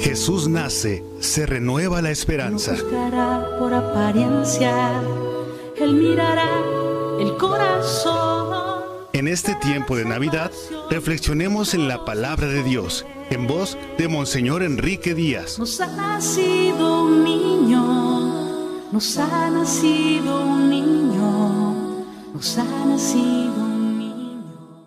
Jesús nace, se renueva la esperanza. No juzgará por apariencia, Él mirará el corazón. En este tiempo de Navidad, reflexionemos en la palabra de Dios, en voz de Monseñor Enrique Díaz. Nos ha nacido un niño, nos ha nacido un niño, nos ha nacido un niño.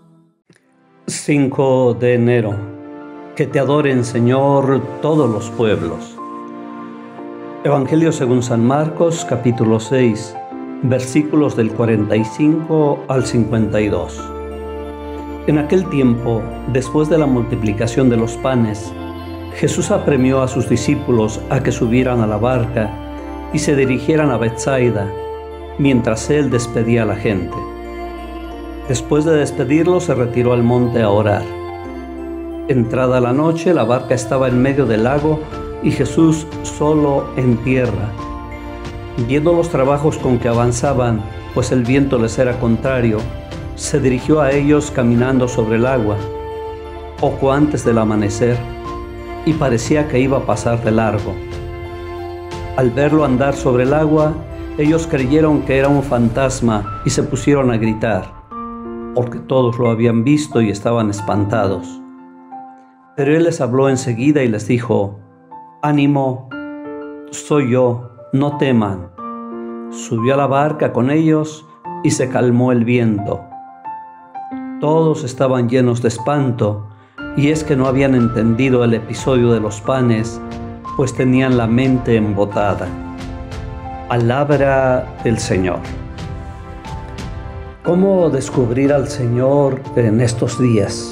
5 de enero. Que te adoren, Señor, todos los pueblos. Evangelio según San Marcos, capítulo 6, versículos del 45 al 52. En aquel tiempo, después de la multiplicación de los panes, Jesús apremió a sus discípulos a que subieran a la barca y se dirigieran a Betsaida, mientras él despedía a la gente. Después de despedirlos, se retiró al monte a orar. Entrada la noche, la barca estaba en medio del lago y Jesús solo en tierra. Viendo los trabajos con que avanzaban, pues el viento les era contrario, se dirigió a ellos caminando sobre el agua, poco antes del amanecer, y parecía que iba a pasar de largo. Al verlo andar sobre el agua, ellos creyeron que era un fantasma y se pusieron a gritar, porque todos lo habían visto y estaban espantados. Pero él les habló enseguida y les dijo: «Ánimo, soy yo, no teman». Subió a la barca con ellos y se calmó el viento. Todos estaban llenos de espanto, y es que no habían entendido el episodio de los panes, pues tenían la mente embotada. Palabra del Señor. ¿Cómo descubrir al Señor en estos días?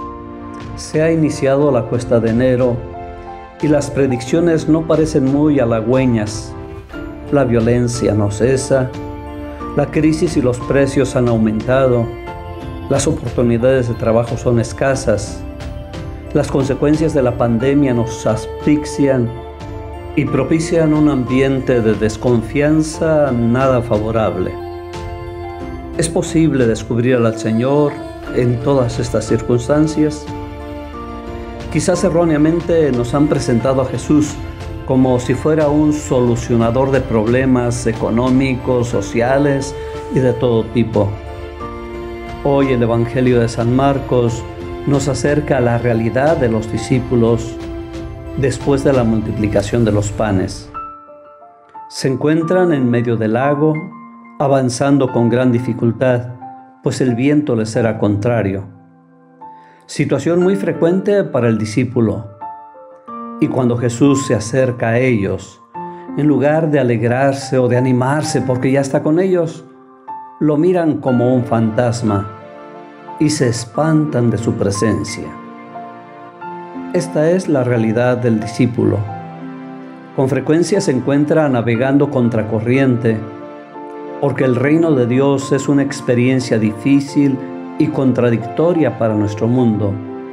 Se ha iniciado la cuesta de enero y las predicciones no parecen muy halagüeñas. La violencia no cesa, la crisis y los precios han aumentado, las oportunidades de trabajo son escasas, las consecuencias de la pandemia nos asfixian y propician un ambiente de desconfianza nada favorable. ¿Es posible descubrir al Señor en todas estas circunstancias? Quizás erróneamente nos han presentado a Jesús como si fuera un solucionador de problemas económicos, sociales y de todo tipo. Hoy el Evangelio de San Marcos nos acerca a la realidad de los discípulos después de la multiplicación de los panes. Se encuentran en medio del lago, avanzando con gran dificultad, pues el viento les era contrario. Situación muy frecuente para el discípulo. Y cuando Jesús se acerca a ellos, en lugar de alegrarse o de animarse porque ya está con ellos, lo miran como un fantasma y se espantan de su presencia. Esta es la realidad del discípulo. Con frecuencia se encuentra navegando contracorriente, porque el reino de Dios es una experiencia difícil y contradictoria para nuestro mundo.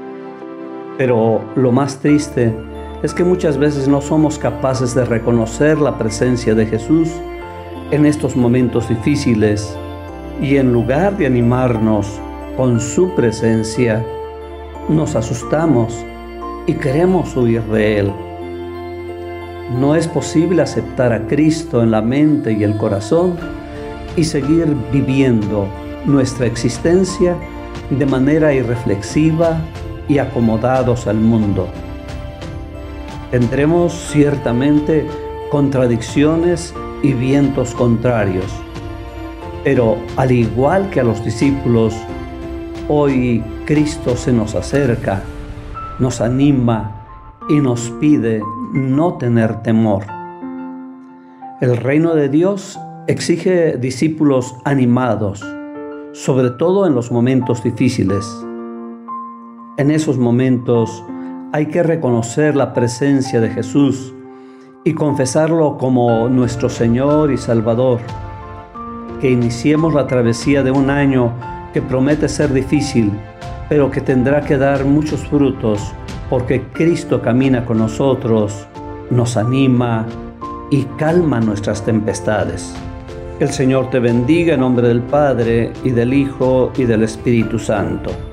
Pero lo más triste es que muchas veces no somos capaces de reconocer la presencia de Jesús en estos momentos difíciles y en lugar de animarnos con su presencia, nos asustamos y queremos huir de Él. No es posible aceptar a Cristo en la mente y el corazón y seguir viviendo nuestra existencia de manera irreflexiva y acomodados al mundo. Tendremos ciertamente contradicciones y vientos contrarios, pero al igual que a los discípulos, hoy Cristo se nos acerca, nos anima y nos pide no tener temor. El reino de Dios exige discípulos animados, sobre todo en los momentos difíciles. En esos momentos hay que reconocer la presencia de Jesús y confesarlo como nuestro Señor y Salvador. Que iniciemos la travesía de un año que promete ser difícil, pero que tendrá que dar muchos frutos, porque Cristo camina con nosotros, nos anima y calma nuestras tempestades. El Señor te bendiga en nombre del Padre, y del Hijo, y del Espíritu Santo.